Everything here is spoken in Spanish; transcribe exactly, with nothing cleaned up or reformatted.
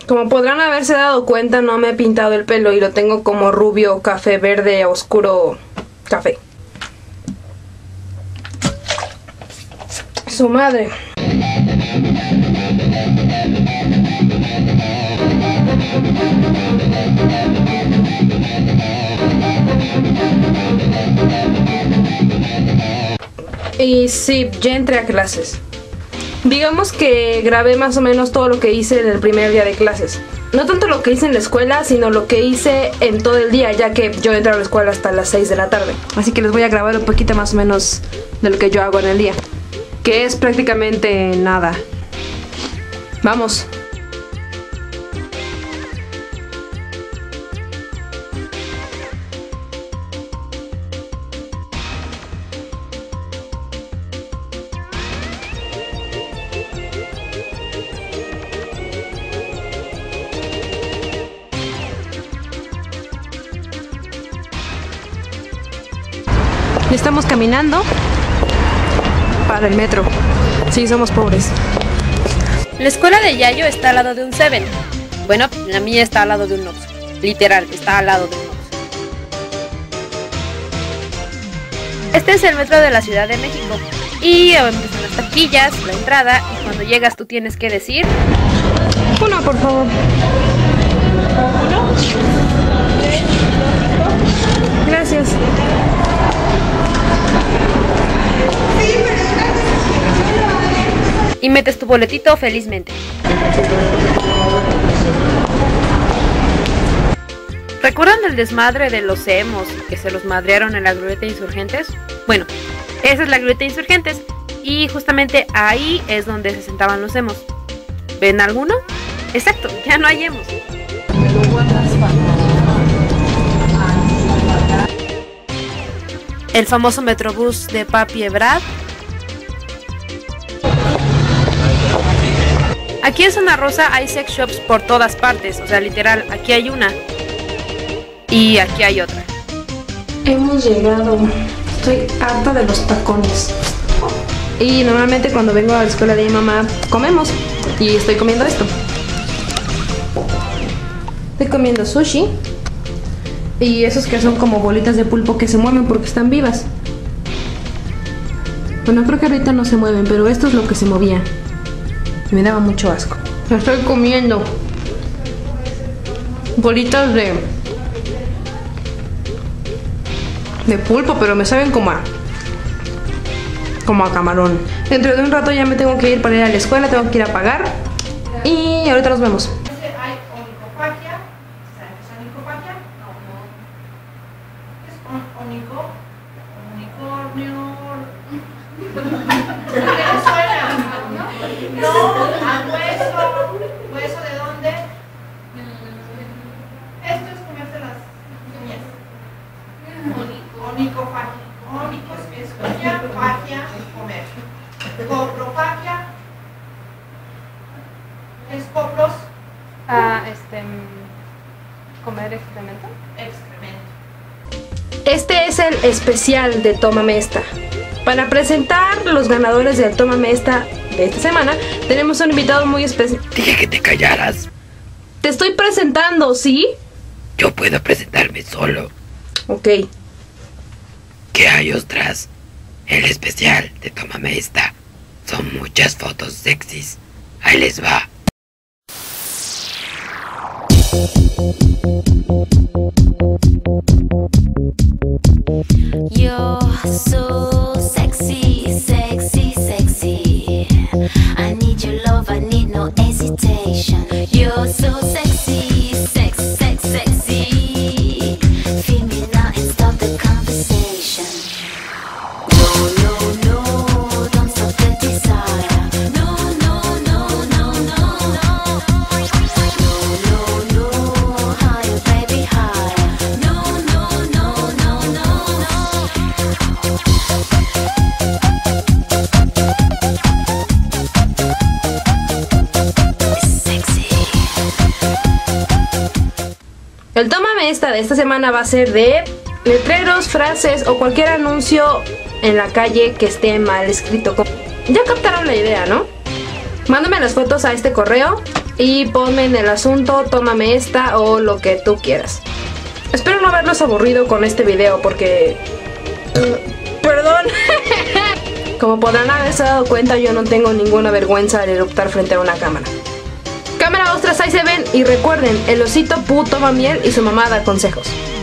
Como podrán haberse dado cuenta, no me he pintado el pelo y lo tengo como rubio, café, verde, oscuro, café. Su madre. Y sí, ya entré a clases. Digamos que grabé más o menos todo lo que hice en el primer día de clases. No tanto lo que hice en la escuela, sino lo que hice en todo el día, ya que yo entro a la escuela hasta las seis de la tarde. Así que les voy a grabar un poquito más o menos de lo que yo hago en el día, que es prácticamente nada. Vamos. Estamos caminando para el metro. Sí, somos pobres. La escuela de Yayo está al lado de un Seven. Bueno, la mía está al lado de un Oxxo. Literal, está al lado de un Oxxo. Este es el metro de la Ciudad de México. Y empiezan las taquillas, la entrada, y cuando llegas tú tienes que decir... Uno, por favor. ¿Uno? Gracias. Y metes tu boletito felizmente. ¿Recuerdan el desmadre de los emos que se los madrearon en la glorieta Insurgentes? Bueno, esa es la glorieta Insurgentes y justamente ahí es donde se sentaban los emos. ¿Ven alguno? Exacto, ya no hay emos. El famoso Metrobús de Papi Ebrard. Aquí en Zona Rosa hay sex shops por todas partes, o sea, literal, aquí hay una y aquí hay otra. Hemos llegado. Estoy harta de los tacones. Y normalmente cuando vengo a la escuela de mi mamá comemos. Y estoy comiendo esto. Estoy comiendo sushi. Y esos que son como bolitas de pulpo que se mueven porque están vivas. Bueno, creo que ahorita no se mueven, pero esto es lo que se movía. Me daba mucho asco. Estoy comiendo bolitas de de pulpo, pero me saben como a como a camarón. Dentro de un rato ya me tengo que ir para ir a la escuela, tengo que ir a pagar y ahorita nos vemos. Hay onicofagia. ¿Sabes qué es onicofagia? No, no. Es on, onico, unicornio. ¿Qué le suena? No, a hueso. ¿Hueso de dónde? Esto es comerse las uñas. Onicofagia. Onicos es uña, fagia es comer. Coprofagia es copros. Ah, este... ¿comer excremento? Excremento. Este es el especial de Tómame Esta. Para presentar los ganadores del Tómame Esta de esta semana, tenemos un invitado muy especial. Dije que te callaras. Te estoy presentando, ¿sí? Yo puedo presentarme solo. Ok. ¿Qué hay, ostras? El especial de Tómame Esta. Son muchas fotos sexys. Ahí les va. You're so sexy, sexy, sexy. I need your love, I need no hesitation. You're so sexy, sex, sex, sexy. Feel me now and stop the conversation. No, no, no, don't stop the desire. No, no, no, no, no, no. No, no, no, higher, baby, higher. No, no, no, no, no, no. Sexy. El Tómame Esta de esta semana va a ser de letreros, frases o cualquier anuncio en la calle que esté mal escrito. Ya captaron la idea, ¿no? Mándame las fotos a este correo y ponme en el asunto, tómame esta o lo que tú quieras. Espero no haberlos aburrido con este video porque... Uh, perdón. Como podrán haberse dado cuenta, yo no tengo ninguna vergüenza al eructar frente a una cámara. Cámara ostras, ahí se ven, y recuerden, el osito Pu toma miel y su mamá da consejos.